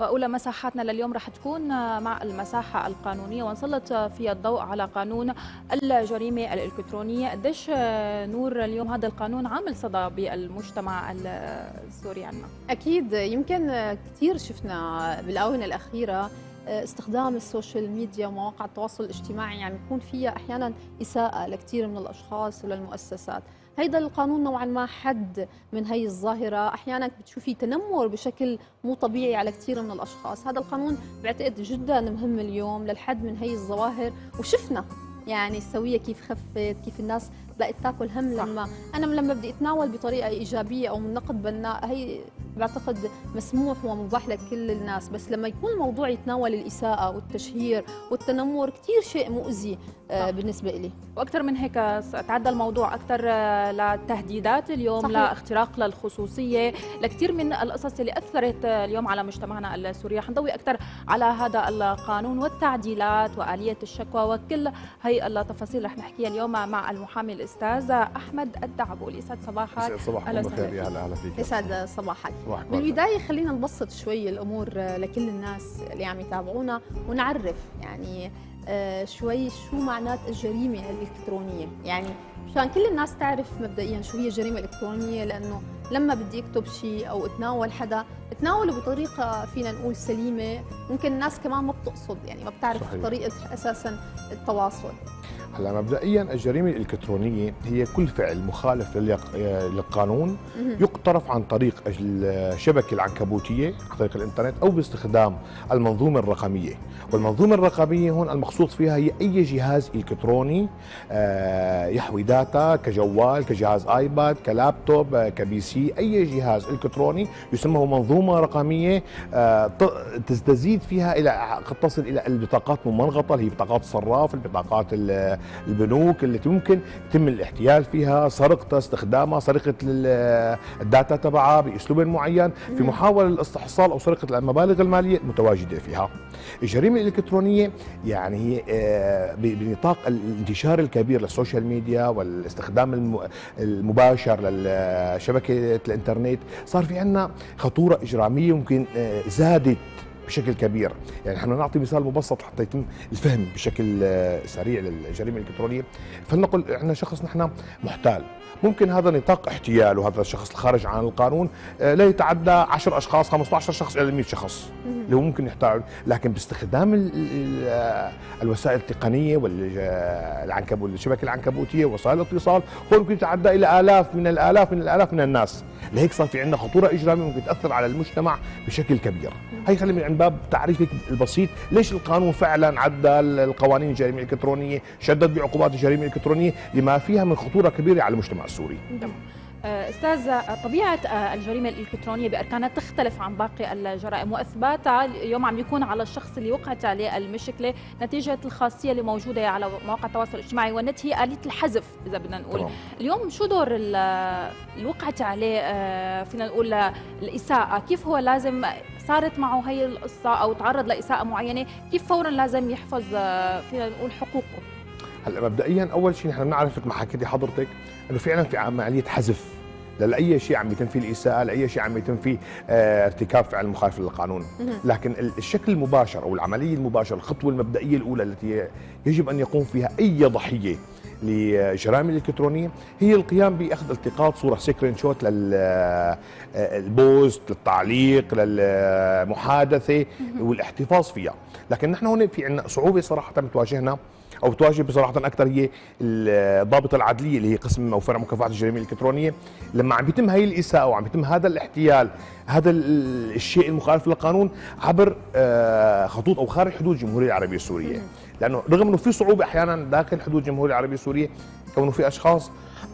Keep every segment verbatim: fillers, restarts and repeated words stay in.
وأولى مساحاتنا لليوم رح تكون مع المساحة القانونية، ونسلط فيها الضوء على قانون الجريمة الإلكترونية. قديش نور اليوم هذا القانون عامل صدى بالمجتمع السوري عنا؟ أكيد، يمكن كثير شفنا بالآونة الأخيرة استخدام السوشيال ميديا ومواقع التواصل الاجتماعي، يعني يكون فيها أحيانا إساءة لكثير من الأشخاص وللمؤسسات. هيدا القانون نوعا ما حد من هي الظاهرة. أحيانا بتشوفي تنمر بشكل مو طبيعي على كثير من الأشخاص. هذا القانون بعتقد جدا مهم اليوم للحد من هي الظواهر، وشفنا يعني السوية كيف خفت، كيف الناس بقت تاكل هم. صح. لما أنا لما بدي أتناول بطريقة إيجابية أو من نقد بناء، هي بعتقد مسموح ومباح لكل الناس، بس لما يكون الموضوع يتناول الإساءة والتشهير والتنمر كثير شيء مؤذي آه بالنسبة لي. وأكثر من هيك تعدى الموضوع أكثر للتهديدات اليوم. صحيح. لاختراق للخصوصية، لكثير من القصص اللي أثرت اليوم على مجتمعنا السوري. رح نضوي أكثر على هذا القانون والتعديلات وآلية الشكوى وكل هي التفاصيل رح نحكيها اليوم مع المحامي الأستاذ أحمد الدعبولي. يسعد صباحك. صباحكم بخير. يا هلا، اهلا فيك. يسعد صباحك. بالبداية خلينا نبسط شوي الأمور لكل الناس اللي عم يتابعونا، ونعرف يعني شوي شو معنات الجريمة الإلكترونية، يعني مشان كل الناس تعرف مبدئيا شو هي الجريمة الإلكترونية. لأنه لما بدي أكتب شيء أو أتناول حدا، أتناوله بطريقة فينا نقول سليمة، ممكن الناس كمان ما بتقصد، يعني ما بتعرف. صحيح. طريقة أساسا التواصل. هلا مبدئيا الجريمه الالكترونيه هي كل فعل مخالف للقانون يقترف عن طريق الشبكه العنكبوتيه، عن طريق الانترنت، او باستخدام المنظومه الرقميه. والمنظومه الرقميه هون المقصود فيها هي اي جهاز الكتروني يحوي داتا، كجوال، كجهاز ايباد، كلابتوب، كبي سي. اي جهاز الكتروني يسمى منظومه رقميه تزيد فيها الى قد تصل الى البطاقات الممنغطه، اللي هي بطاقات الصراف، البطاقات البنوك التي ممكن يتم الاحتيال فيها، سرقتها، استخدامها، سرقه الداتا تبعها باسلوب معين في محاوله الاستحصال او سرقه المبالغ الماليه المتواجده فيها. الجريمه الالكترونيه يعني هي بنطاق الانتشار الكبير للسوشيال ميديا والاستخدام المباشر لشبكه الانترنت، صار في عندنا خطوره اجراميه ممكن زادت بشكل كبير. يعني نحن نعطي مثال مبسط حتى يتم الفهم بشكل سريع للجريمه الالكترونيه. فلنقل عندنا شخص نحن محتال، ممكن هذا نطاق احتياله، هذا الشخص الخارج عن القانون لا يتعدى عشرة اشخاص، خمسة عشر شخص الى مئة شخص اللي هو ممكن يحتاج. لكن باستخدام الوسائل التقنيه والعنكبوت، الشبكه العنكبوتيه ووسائل الاتصال، هو ممكن يتعدى الى الاف من الالاف من الالاف من الناس. لهيك صار في عندنا خطوره اجراميه ممكن تاثر على المجتمع بشكل كبير. هي خلينا من باب تعريفك البسيط ليش القانون فعلا عدل القوانين الجريمه الالكترونيه، شدد بعقوبات الجريمه الالكترونيه لما فيها من خطوره كبيره على المجتمع السوري. استاذ، طبيعه الجريمه الالكترونيه باركانها تختلف عن باقي الجرائم، واثباتها اليوم عم بيكون على الشخص اللي وقعت عليه المشكله نتيجه الخاصيه اللي موجوده على مواقع التواصل الاجتماعي، والنت هي آلية الحذف اذا بدنا نقول. طبعا. اليوم شو دور اللي وقعت عليه فينا نقول الاساءه؟ كيف هو لازم صارت معه هي القصه او تعرض لاساءه معينه، كيف فورا لازم يحفظ فينا نقول حقوقه؟ هلا مبدئيا اول شيء نحن بنعرف مثل ما حكيتي حضرتك انه فعلا في عمليه حذف لاي شيء عم يتم فيه الاساءه، لاي شيء عم يتم فيه اه ارتكاب فعل مخالف للقانون. لكن الشكل المباشر او العمليه المباشره، الخطوه المبدئيه الاولى التي يجب ان يقوم فيها اي ضحيه لجرائم الالكترونيه هي القيام باخذ التقاط صوره سكرين شوت للبوست، للتعليق، للمحادثه والاحتفاظ فيها. لكن نحن هون في عندنا صعوبه صراحه بتواجهنا او بتواجه بصراحه اكثر، هي الضابطه العدليه اللي هي قسم او فرع مكافحه الجريمه الالكترونيه. لما عم بيتم هي الاساءه وعم بيتم هذا الاحتيال، هذا الشيء المخالف للقانون عبر خطوط او خارج حدود الجمهوريه العربيه السوريه، لانه رغم انه في صعوبه احيانا داخل حدود الجمهوريه العربية السورية كونه في اشخاص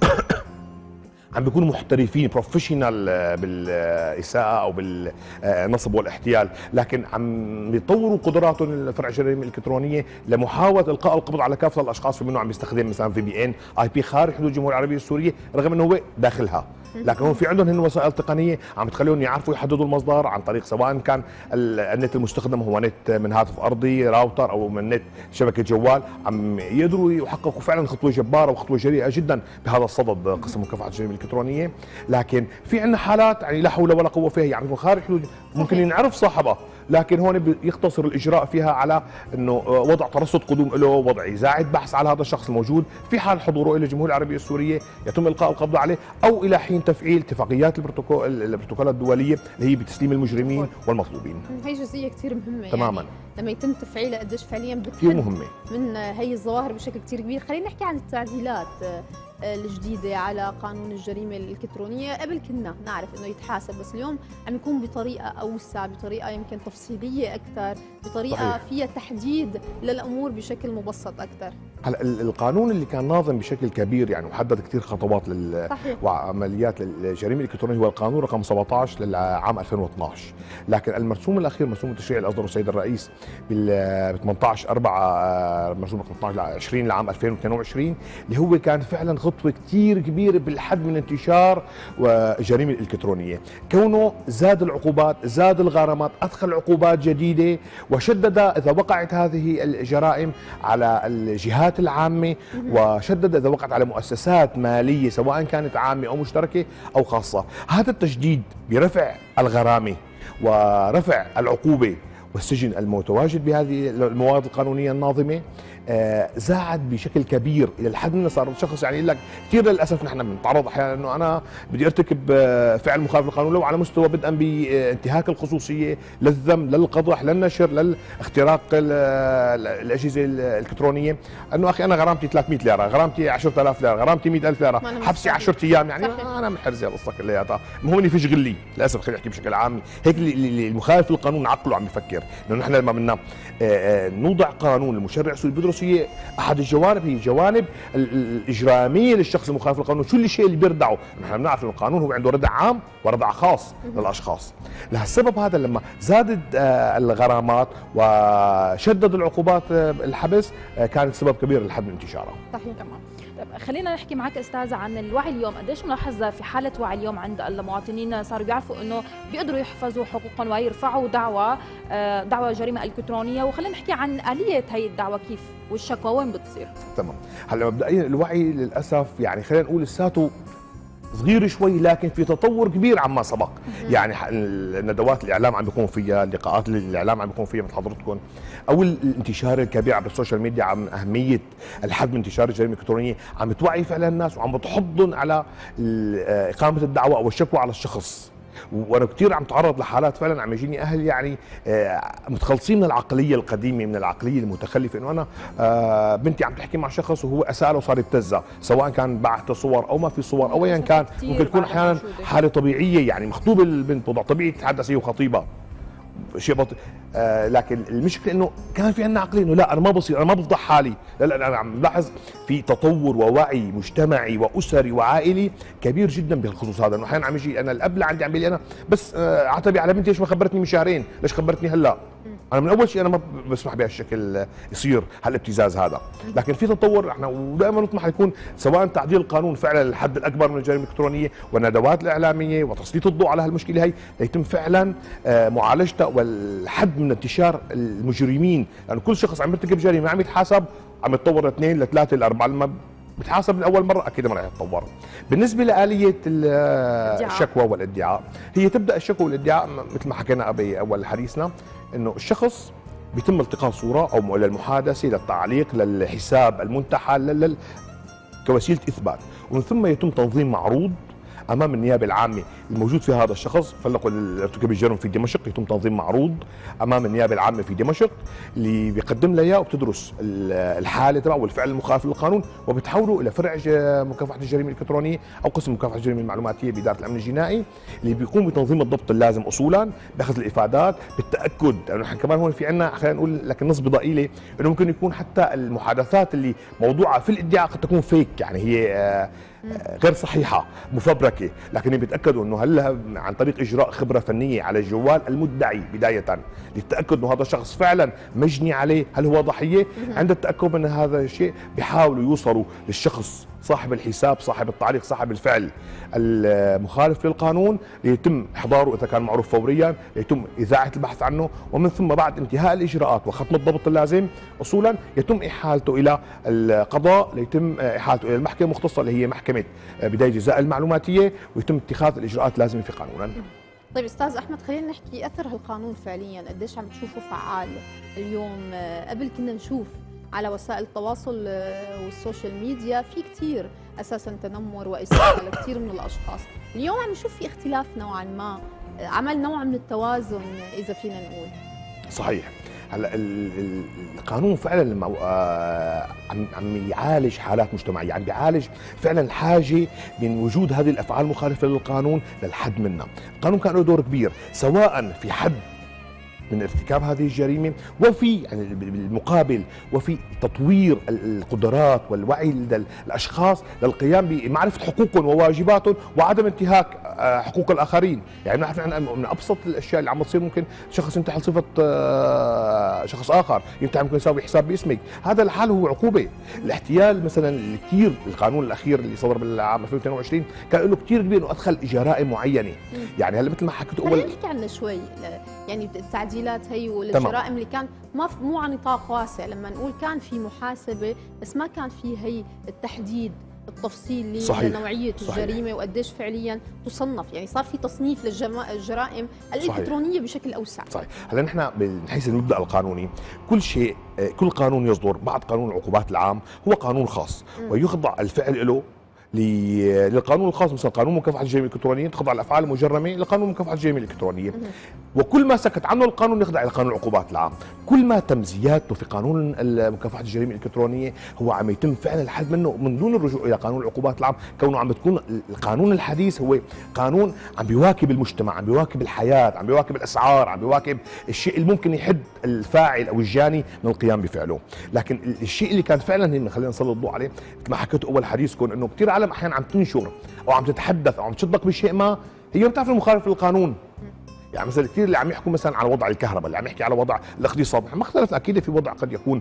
عم بيكونوا محترفين بروفيشنال بالاساءه او بالنصب والاحتيال، لكن عم بيطوروا قدراتهم الفرع الجريمه الالكترونيه لمحاوله القاء القبض على كافه الاشخاص، في منه عم بيستخدم مثلا في بي ان اي بي خارج حدود الجمهوريه العربيه السوريه رغم انه هو داخلها. لكن هون في عندهم هن وسائل تقنيه عم تخليهم يعرفوا يحددوا المصدر عن طريق سواء كان النت المستخدم هو نت من هاتف ارضي راوتر او من نت شبكه جوال، عم يقدروا يحققوا فعلا خطوه جباره وخطوه جريئه جدا بهذا الصدد قسم مكافحه الجريمه الالكترونيه. لكن في عندنا حالات يعني لا حول ولا قوه فيها، يعني من خارج حدود ممكن ينعرف صاحبها لكن هون يقتصر الاجراء فيها على انه وضع ترصد قدوم له، وضع اذاعه بحث على هذا الشخص الموجود، في حال حضوره الى الجمهوريه العربيه السوريه يتم القاء القبض عليه، او الى حين تفعيل اتفاقيات البروتوكول البروتوكولات الدوليه اللي هي بتسليم المجرمين والمطلوبين. هي جزئيه كثير مهمه تماما يعني لما يتم تفعيلها قديش فعليا بتحد كثير مهمه من هي الظواهر بشكل كثير كبير. خلينا نحكي عن التعديلات الجديدة على قانون الجريمة الإلكترونية. قبل كنا نعرف أنه يتحاسب، بس اليوم عم يكون بطريقة أوسع، بطريقة يمكن تفصيلية أكثر، بطريقة صحيح. فيها تحديد للأمور بشكل مبسط أكثر. هلا القانون اللي كان ناظم بشكل كبير يعني وحدد كثير خطوات لل وعمليات الجريمة الإلكترونية هو القانون رقم سبعة عشر للعام ألفين واثنعش، لكن المرسوم الأخير مرسوم التشريع اللي أصدره السيد الرئيس بال ثمانية عشر أربعة مرسوم ثمانية عشر عشرين لعام ألفين واثنين وعشرين اللي هو كان فعلا خطوة كثير كبيرة بالحد من انتشار الجريمة الإلكترونية، كونه زاد العقوبات، زاد الغرامات، أدخل عقوبات جديدة، وشدد إذا وقعت هذه الجرائم على الجهات العامة، وشدد إذا وقعت على مؤسسات مالية سواء كانت عامة أو مشتركة أو خاصة. هذا التشديد برفع الغرامة ورفع العقوبة والسجن المتواجد بهذه المواد القانونية الناظمة آه زاد بشكل كبير الى الحد انه صار الشخص يعني يقول لك كثير للاسف نحن بنتعرض احيانا انه انا بدي ارتكب فعل مخالف للقانون لو على مستوى بدءا بانتهاك الخصوصيه، للذم، للقدح، للنشر، للاختراق الاجهزه الالكترونيه، انه اخي انا غرامتي ثلاثمئة ليره، غرامتي عشرة آلاف ليره، غرامتي مئة ألف ليره، حبسي عشرة ايام، يعني انا محرز القصه كلياتها، المهم اني فيش غلي، للاسف خلينا نحكي بشكل عامي، هيك المخالف للقانون عقله عم يفكر انه نحن لما بدنا نوضع قانون المشرع السوري بيدرس هي احد الجوانب، هي جوانب الاجراميه للشخص المخالف للقانون، شو الشيء اللي بيردعه؟ نحن بنعرف ان القانون هو عنده ردع عام وردع خاص للاشخاص، لهالسبب هذا لما زادت الغرامات وشدد العقوبات الحبس كانت سبب كبير لحد من انتشارها. صحيح تمام. طيب خلينا نحكي معك استاذه عن الوعي اليوم، قديش ملاحظه في حاله وعي اليوم عند المواطنين صاروا بيعرفوا انه بيقدروا يحفظوا حقوقهم ويرفعوا دعوى دعوى جريمه الكترونيه، وخلينا نحكي عن اليه هي الدعوى كيف والشكوى وين بتصير. تمام. هلا مبدئيا الوعي للاسف يعني خلينا نقول لساته صغير شوي، لكن في تطور كبير عما سبق. يعني الندوات الاعلام عم بيكون فيها، اللقاءات الاعلام عم بيكون فيها مثل حضرتكم، او الانتشار الكبير عبر السوشيال ميديا عن اهميه الحد من انتشار الجريمه الالكترونيه، عم بتوعي فعلا الناس وعم بتحضن على اقامه الدعوه او الشكوى على الشخص. وانا كثير عم تعرض لحالات فعلا عم يجيني اهل يعني متخلصين من العقليه القديمه، من العقليه المتخلفه، انه انا بنتي عم تحكي مع شخص وهو اساله وصار يبتزها، سواء كان بعت صور او ما في صور او ايا كان، ممكن تكون احيانا حاله طبيعيه، يعني مخطوبه البنت وضع طبيعي تتحدث هي وخطيبها شيء بطيء، آه لكن المشكله انه كان في عندنا عقليه انه لا انا ما بصير، انا ما بفضح حالي، لا لا انا عم بلاحظ في تطور ووعي مجتمعي واسري وعائلي كبير جدا بهالخصوص هذا، انه احيانا عم يجي انا الاب عندي عم بيقول لي انا بس آه عتبي على بنتي ليش ما خبرتني من شهرين؟ ليش خبرتني هلا؟ انا من اول شيء انا ما بسمح بهالشكل يصير هالابتزاز هذا، لكن في تطور احنا ودائما نطمح يكون سواء تعديل القانون فعلا للحد الاكبر من الجريمه الالكترونيه والندوات الاعلاميه وتسليط الضوء على هالمشكله هي ليتم فعلا معالجتها والحد من انتشار المجرمين، لانه كل شخص عم يرتكب جريمه عم يتحاسب عم يتطور لاثنين لثلاثه لاربعه، لما بتحاسب من اول مره اكيد ما راح يتطور. بالنسبه لآلية الشكوى والادعاء، هي تبدا الشكوى والادعاء مثل ما حكينا باول حديثنا، انه الشخص بيتم التقاط صوره او للمحادثه للتعليق للحساب المنتحل كوسيله اثبات، ومن ثم يتم تنظيم معروض امام النيابه العامه الموجود في هذا الشخص، فلنقل ارتكب الجرم في دمشق، يتم تنظيم معروض امام النيابه العامه في دمشق اللي بيقدم لها اياه وبتدرس الحاله تبعه والفعل المخالف للقانون وبتحوله الى فرع مكافحه الجريمه الالكترونيه او قسم مكافحه الجريمه المعلوماتيه باداره الامن الجنائي اللي بيقوم بتنظيم الضبط اللازم اصولا، باخذ الافادات، بالتاكد انه نحن كمان هون في عندنا خلينا نقول لكن نسبه ضئيله انه ممكن يكون حتى المحادثات اللي موضوعه في الادعاء قد تكون فيك، يعني هي غير صحيحه مفبركه، لكن بيتاكدوا انه هلا عن طريق اجراء خبره فنيه على جوال المدعي بدايه للتاكد انه هذا الشخص فعلا مجني عليه، هل هو ضحيه؟ عند التاكد من هذا الشيء بيحاولوا يوصلوا للشخص صاحب الحساب، صاحب التعليق، صاحب الفعل المخالف للقانون ليتم احضاره اذا كان معروف فوريا، ليتم اذاعه البحث عنه، ومن ثم بعد انتهاء الاجراءات وختم الضبط اللازم اصولا يتم احالته الى القضاء، ليتم احالته الى المحكمه المختصه اللي هي محكمه بدايه الجزاء المعلوماتيه، ويتم اتخاذ الاجراءات اللازمه في قانونا. طيب استاذ احمد، خلينا نحكي اثر هالقانون فعليا قديش عم تشوفه فعال اليوم؟ قبل كنا نشوف على وسائل التواصل والسوشيال ميديا في كثير اساسا تنمر واساءه لكثير من الاشخاص، اليوم عم نشوف في اختلاف نوعا ما، عمل نوع من التوازن اذا فينا نقول. صحيح. هلا القانون فعلا لما عم عم يعالج حالات مجتمعيه، عم بيعالج فعلا الحاجه من وجود هذه الافعال المخالفه للقانون للحد منها. القانون كان له دور كبير سواء في حد من ارتكاب هذه الجريمه، وفي يعني بالمقابل وفي تطوير القدرات والوعي لدى الاشخاص للقيام بمعرفه حقوقهم وواجباتهم وعدم انتهاك حقوق الاخرين. يعني نعرف من ابسط الاشياء اللي عم تصير ممكن شخص ينتحل صفه شخص اخر، ينتحل ممكن يساوي حساب باسمك، هذا لحاله هو عقوبه. الاحتيال مثلا كثير، القانون الاخير اللي صدر بالعام ألفين واثنين وعشرين كان له كثير كبير انه ادخل جرائم معينه. يعني هلا مثل ما حكيت اول، خلينا نحكي عنها شوي، يعني التعديلات هي والجرائم اللي كان ما مو عن نطاق واسع، لما نقول كان في محاسبه بس ما كان في هي التحديد التفصيلي لنوعيه الجريمه وقديش فعليا تصنف، يعني صار في تصنيف للجرائم الالكترونيه صحيح. بشكل اوسع. صحيح. هلا نحن من حيث المبدا القانوني كل شيء، كل قانون يصدر بعد قانون العقوبات العام هو قانون خاص م. ويخضع الفعل له للقانون الخاص. مثلا قانون مكافحه الجريمه الالكترونيه تخضع الافعال المجرمه لقانون مكافحه الجريمه الالكترونيه، وكل ما سكت عنه القانون يخضع الى قانون العقوبات العام. كل ما تم زيادته في قانون مكافحه الجريمه الالكترونيه هو عم يتم فعلا الحد منه من دون الرجوع الى قانون العقوبات العام، كونه عم بتكون القانون الحديث هو قانون عم بيواكب المجتمع، عم بيواكب الحياه، عم بيواكب الاسعار، عم بيواكب الشيء اللي ممكن يحد الفاعل او الجاني من القيام بفعله. لكن الشيء اللي كان فعلا خلينا نسلط الضوء عليه مثل ما حكيت اول حديثكم، انه كثير عالم احيانا عم تنشر او عم تتحدث او عم تشدق بشيء ما هي ما بتعرف المخالف للقانون. يعني مثلا كثير اللي عم يحكوا مثلا على وضع الكهرباء، اللي عم يحكي على وضع الاقتصاد، ما اختلف اكيد في وضع قد يكون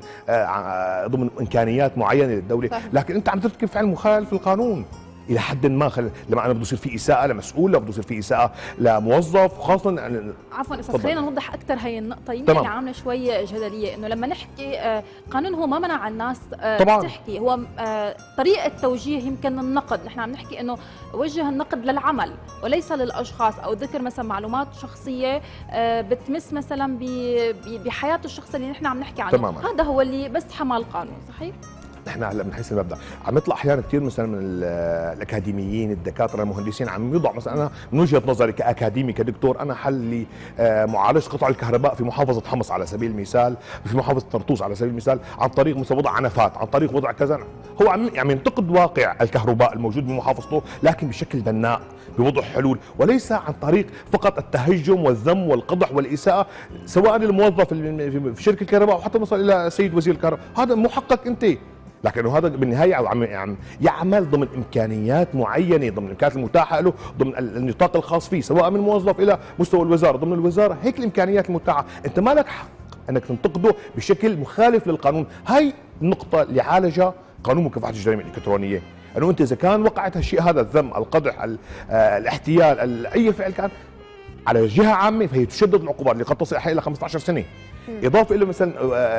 ضمن امكانيات معينه للدوله، لكن انت عم ترتكب فعل مخالف للقانون الى حد ما. خل... لما انا بده يصير في اساءه لمسؤول، لما بده يصير في اساءه لموظف، وخاصه يعني عفوا استاذ خلينا نوضح اكثر هي النقطه يمكن اللي عامله شوي جدليه، انه لما نحكي آه قانون هو ما منع الناس آه طبعاً. تحكي، هو آه طريقه توجيه يمكن النقد، نحن عم نحكي انه وجه النقد للعمل وليس للاشخاص، او ذكر مثلا معلومات شخصيه آه بتمس مثلا بحياه الشخص اللي نحن عم نحكي عنه تماماً. هذا هو اللي بس حمى القانون. صحيح. نحن هلا من حيث المبدا عم يطلع احيانا كثير مثلا من الاكاديميين، الدكاتره، المهندسين، عم يوضع مثلا انا من وجهه نظري كاكاديمي كدكتور انا حل لمعالجه قطع الكهرباء في محافظه حمص على سبيل المثال، في محافظه طرطوس على سبيل المثال، عن طريق مثلا وضع عنفات، عن طريق وضع كذا. هو عم يعني ينتقد واقع الكهرباء الموجود بمحافظته لكن بشكل بناء بوضع حلول، وليس عن طريق فقط التهجم والذم والقدح والاساءه سواء للموظف في شركه الكهرباء او حتى وصل الى سيد وزير الكهرباء. هذا مو حقك انت، لكنه هذا بالنهايه عم يعمل ضمن امكانيات معينه، ضمن الامكانيات المتاحه له، ضمن النطاق الخاص فيه، سواء من موظف الى مستوى الوزاره، ضمن الوزاره هيك الامكانيات المتاحه، انت ما لك حق انك تنتقده بشكل مخالف للقانون. هاي النقطه اللي عالجها قانون مكافحه الجريمه الالكترونيه، انه انت اذا كان وقعت هالشيء هذا، الذم، القدح، الاحتيال، اي فعل كان على جهه عامه، فهي تشدد العقوبات اللي قد تصل الى خمسة عشر سنه. إضافة إلى مثلا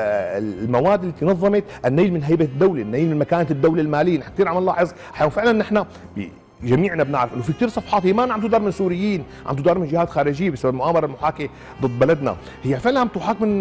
المواد التي نظمت النيل من هيبة الدولة، النيل من مكانة الدولة المالية. نحن كثير عم نلاحظ فعلا نحن جميعنا بنعرف انه في كثير صفحات هي ما عم تدار من سوريين، عم تدار من جهات خارجيه بسبب المؤامره المحاكيه ضد بلدنا، هي فعلا عم تحاك من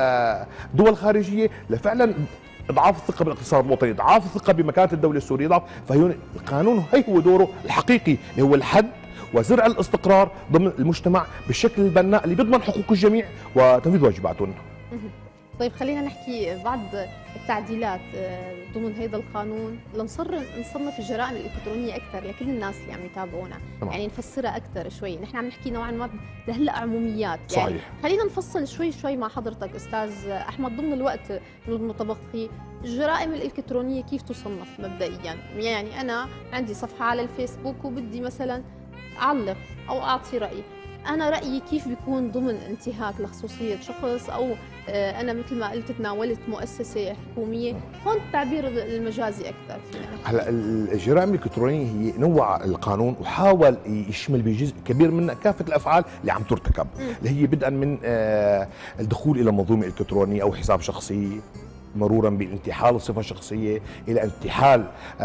دول خارجيه لفعلا اضعاف الثقه بالاقتصاد الوطني، اضعاف الثقه بمكانه الدوله السوريه، اضعاف. فهي القانون هي هو دوره الحقيقي اللي هو الحد وزرع الاستقرار ضمن المجتمع بالشكل البناء اللي بيضمن حقوق الجميع وتنفيذ واجباتهم. طيب خلينا نحكي بعض التعديلات ضمن هذا القانون لنصر نصنف الجرائم الالكترونيه اكثر لكل الناس اللي عم يتابعونا، يعني نفسرها اكثر شوي، نحن عم نحكي نوعا ما لهلا عموميات، يعني صحيح. خلينا نفصل شوي شوي مع حضرتك استاذ احمد ضمن الوقت المتبقي، الجرائم الالكترونيه كيف تصنف مبدئيا؟ يعني انا عندي صفحه على الفيسبوك وبدي مثلا اعلق او اعطي رايي، أنا رأيي كيف بيكون ضمن انتهاك لخصوصية شخص أو أنا مثل ما قلت تناولت مؤسسة حكومية، هون التعبير المجازي أكثر فينا. هلا الجرائم الإلكترونية هي نوع القانون وحاول يشمل بجزء كبير منها كافة الأفعال اللي عم ترتكب، اللي هي بدءا من الدخول إلى منظومة إلكترونية أو حساب شخصي مرورا بالانتحال صفة شخصية، إلى انتحال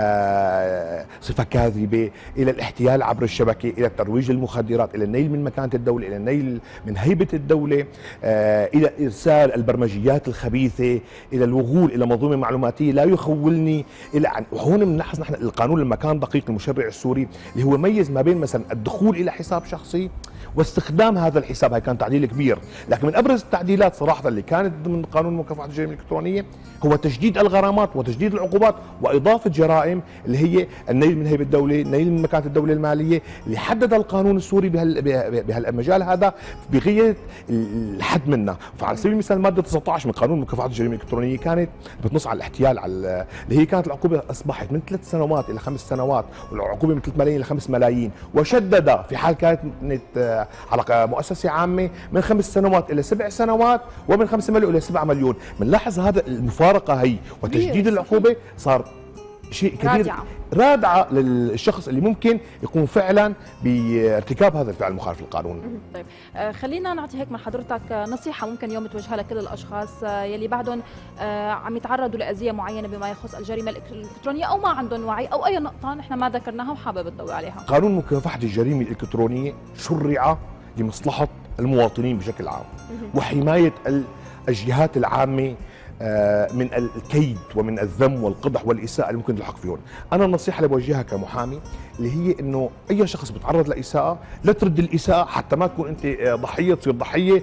آه صفة كاذبة، إلى الاحتيال عبر الشبكة، إلى ترويج المخدرات، إلى النيل من مكانة الدولة، إلى النيل من هيبة الدولة، آه إلى إرسال البرمجيات الخبيثة، إلى الوغول إلى منظومة معلوماتية لا يخولني، إلى عن وهون بنلاحظ نحن القانون لما كان دقيق المشرع السوري اللي هو ميز ما بين مثلا الدخول إلى حساب شخصي واستخدام هذا الحساب. هاي كان تعديل كبير، لكن من ابرز التعديلات صراحه اللي كانت ضمن قانون مكافحه الجرائم الالكترونيه هو تشديد الغرامات وتشديد العقوبات واضافه جرائم اللي هي النيل من هيبه الدوله، النيل من مكانه الدوله الماليه، اللي حدد القانون السوري بهالمجال هذا بغايه الحد منه. فعلى سبيل المثال ماده تسعة عشر من قانون مكافحه الجرائم الالكترونيه كانت بتنص على الاحتيال، على اللي هي كانت العقوبه اصبحت من ثلاث سنوات الى خمس سنوات، والعقوبه من ثلاث ملايين الى خمس ملايين، وشدد في حال كانت على مؤسسة عامة من خمس سنوات إلى سبع سنوات، ومن خمسة مليون إلى سبعة مليون. بنلاحظ هذا المفارقة هي وتشديد العقوبة صار شيء كبير، رادعة رادعة للشخص اللي ممكن يقوم فعلا بارتكاب هذا الفعل المخالف للقانون. طيب آه خلينا نعطي هيك من حضرتك نصيحة ممكن اليوم توجهها لكل الأشخاص آه يلي بعدهم آه عم يتعرضوا لأذية معينة بما يخص الجريمة الإلكترونية أو ما عندهم وعي أو أي نقطة نحن ما ذكرناها وحابب تضوي عليها. قانون مكافحة الجريمة الإلكترونية شرع لمصلحة المواطنين بشكل عام وحماية الجهات العامة من الكيد ومن الذم والقدح والإساءة اللي ممكن تلحق فيهم. أنا النصيحة اللي بوجهها كمحامي اللي هي إنه أي شخص بيتعرض لإساءة لا ترد الإساءة حتى ما تكون أنت ضحية، تصير ضحية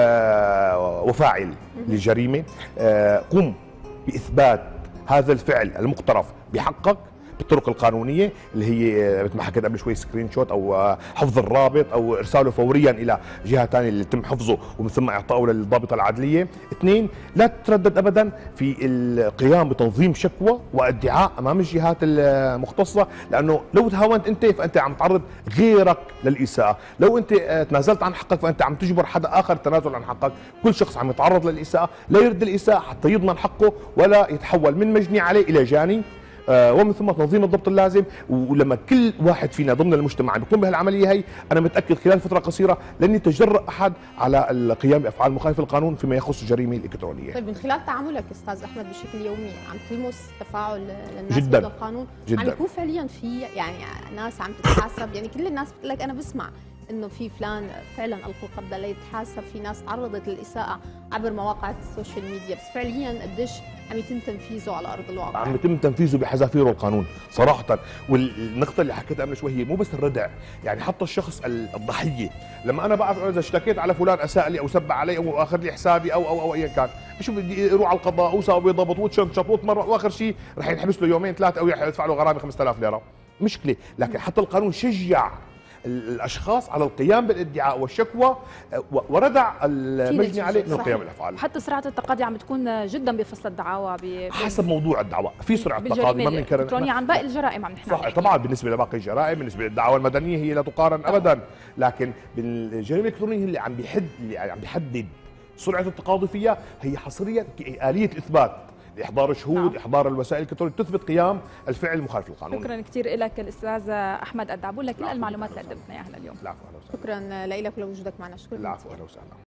وفاعل للجريمة. قم بإثبات هذا الفعل المقترف بحقك بالطرق القانونيه اللي هي مثل ما حكيت قبل شوي سكرين شوت او حفظ الرابط او ارساله فوريا الى جهه ثانيه اللي يتم حفظه ومن ثم اعطائه للضابطه العدليه. اثنين، لا تتردد ابدا في القيام بتنظيم شكوى وادعاء امام الجهات المختصه، لانه لو تهاونت انت فانت عم تعرض غيرك للاساءه، لو انت تنازلت عن حقك فانت عم تجبر حدا اخر التنازل عن حقك. كل شخص عم يتعرض للاساءه لا يرد الاساءه حتى يضمن حقه ولا يتحول من مجني عليه الى جاني، ومن ثم تنظيم الضبط اللازم. ولما كل واحد فينا ضمن المجتمع عم يقوم بهالعمليه هي، انا متاكد خلال فتره قصيره لن يتجرأ احد على القيام بافعال مخالفه للقانون فيما يخص الجريمه الالكترونيه. طيب من خلال تعاملك استاذ احمد بشكل يومي عم تلمس تفاعل الناس جدا ضد القانون؟ جدا. عم يكون فعليا في يعني ناس عم تتحاسب؟ يعني كل الناس بتقول لك انا بسمع انه في فلان فعلا القوا القبضه ليتحاسب، في ناس تعرضت للاساءه عبر مواقع السوشيال ميديا، بس فعليا قديش عم يتم تنفيذه على ارض الواقع؟ عم يتم تنفيذه بحذافيره القانون صراحه. والنقطه اللي حكيتها قبل شوي هي مو بس الردع، يعني حتى الشخص الضحيه لما انا بعرف اذا اشتكيت على فلان اساء لي او سب علي او اخذ لي حسابي او او او ايا كان، شو بدي اروح على القضاء وساوي ضبط وتشنشط وتمرق واخر شيء رح ينحبس له يومين ثلاثه او يدفع له غرامه خمسة آلاف ليره. مشكله، لكن حتى القانون شجع الاشخاص على القيام بالادعاء والشكوى وردع المجني عليه من القيام بالافعال. حتى سرعه التقاضي عم تكون جدا بفصل الدعاوى حسب موضوع الدعوى، في سرعه تقاضي ما بننكر الالكترونيه عن باقي الجرائم عم نحن صح طبعا. بالنسبه لباقي الجرائم، بالنسبه للدعوى المدنيه هي لا تقارن ابدا، لكن بالجريمه الالكترونيه اللي عم بيحد اللي عم بيحدد سرعه التقاضي فيها هي حصريا اليه الاثبات، احضار الشهود، نعم. احضار الوسائل الالكترونيه تثبت قيام الفعل المخالف للقانون. شكرا كثير لك الاستاذ احمد الدعبول لكل المعلومات اللي قدمتنا اياها اليوم. العفو، اهلا وسهلا. شكرا لك ولوجودك معنا. شكرا. العفو، اهلا وسهلا.